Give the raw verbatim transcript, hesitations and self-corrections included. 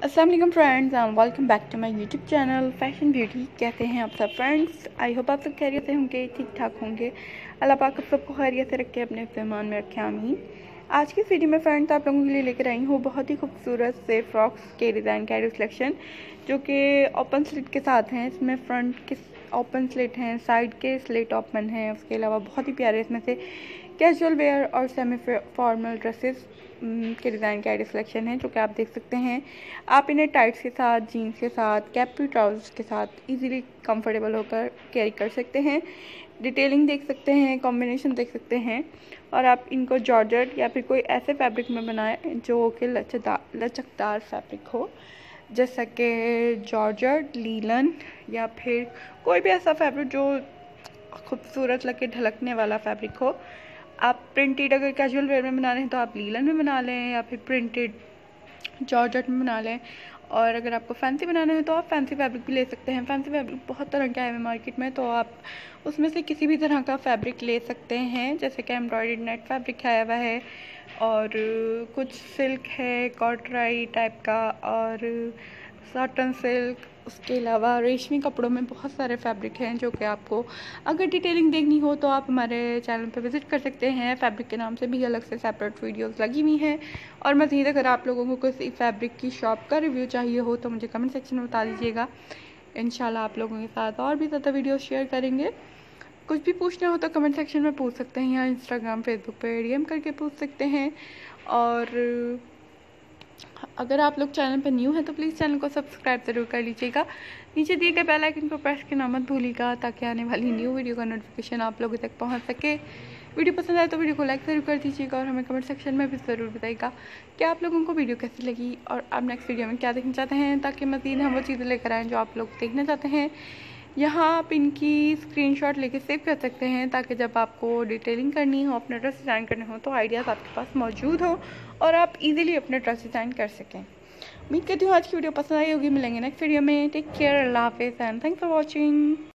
अस्सलाम वालेकुम friends and welcome back to my YouTube channel fashion beauty. कैसे हैं आप सब फ्रेंड्स? आई होप आप सब खैरियत से होंगे, ठीक ठाक होंगे। अल्लाह पाक आप सबको खैरियत से रखे, अपने फरमान में रखे, आमीन। आज की इस वीडियो में फ्रेंड्स आप लोगों के लिए लेकर आई हूँ बहुत ही खूबसूरत से फ्रॉक्स के डिज़ाइन कैरी सिलेक्शन, जो कि ओपन स्लिट के साथ हैं। इसमें फ्रंट के ओपन स्लिट हैं, साइड के स्लिट ओपन हैं। उसके अलावा बहुत ही प्यारे इसमें से कैजुअल वेयर और सेमी फॉर्मल ड्रेसेस के डिज़ाइन कैरी सिलेक्शन है, जो कि आप देख सकते हैं। आप इन्हें टाइट्स के साथ, जीन्स के साथ, कैप्री ट्राउजर्स के साथ इजीली कंफर्टेबल होकर कैरी कर सकते हैं। डिटेलिंग देख सकते हैं, कॉम्बिनेशन देख सकते हैं। और आप इनको जॉर्जेट या फिर कोई ऐसे फैब्रिक में बनाएं जो कि लचकदार लचकदार फैब्रिक हो, जैसा कि जॉर्जेट, लीलन या फिर कोई भी ऐसा फैब्रिक जो खूबसूरत लगे, ढलकने वाला फैब्रिक हो। आप प्रिंटेड अगर कैजुअल वेयर में बना रहे हैं तो आप लीलन में बना लें, या फिर प्रिंटेड जॉर्जेट में बना लें। और अगर आपको फैंसी बनाना है तो आप फैंसी फैब्रिक भी ले सकते हैं। फैंसी फैब्रिक बहुत तरह के आए हुए मार्केट में, तो आप उसमें से किसी भी तरह का फैब्रिक ले सकते हैं। जैसे कि एम्ब्रॉयडर्ड नेट फैब्रिक आया हुआ है, और कुछ सिल्क है कॉटराई टाइप का, और सॉटन सिल्क। उसके अलावा रेशमी कपड़ों में बहुत सारे फैब्रिक हैं, जो कि आपको अगर डिटेलिंग देखनी हो तो आप हमारे चैनल पर विज़िट कर सकते हैं। फैब्रिक के नाम से भी अलग से सेपरेट वीडियोस लगी हुई हैं। और मज़ीद अगर आप लोगों को किसी फैब्रिक की शॉप का रिव्यू चाहिए हो तो मुझे कमेंट सेक्शन में बता दीजिएगा। इंशाल्लाह आप लोगों के साथ और भी ज़्यादा वीडियो शेयर करेंगे। कुछ भी पूछना हो तो कमेंट सेक्शन में पूछ सकते हैं, या इंस्टाग्राम फेसबुक पर डी एम करके पूछ सकते हैं। और अगर आप लोग चैनल पर न्यू हैं तो प्लीज़ चैनल को सब्सक्राइब ज़रूर कर लीजिएगा। नीचे दिए गए बेल आइकन को प्रेस करना मत भूलिएगा, ताकि आने वाली न्यू वीडियो का नोटिफिकेशन आप लोगों तक पहुंच सके। वीडियो पसंद आए तो वीडियो को लाइक ज़रूर कर दीजिएगा, और हमें कमेंट सेक्शन में भी ज़रूर बताइएगा कि आप लोगों को वीडियो कैसी लगी और आप नेक्स्ट वीडियो में क्या देखना चाहते हैं, ताकि मज़ीद हम वो चीज़ें लेकर आएँ जो आप लोग देखना चाहते हैं। यहाँ आप इनकी स्क्रीनशॉट लेके सेव कर सकते हैं, ताकि जब आपको डिटेलिंग करनी हो, अपने ड्रेस डिज़ाइन करने हो, तो आइडियाज़ आपके पास मौजूद हो और आप इजीली अपने ड्रेस डिज़ाइन कर सकें। उम्मीद करती हूँ आज की वीडियो पसंद आई होगी। मिलेंगे नेक्स्ट वीडियो में। टेक केयर, अल्लाह हाफिज़ एंड थैंक्स फॉर वॉचिंग।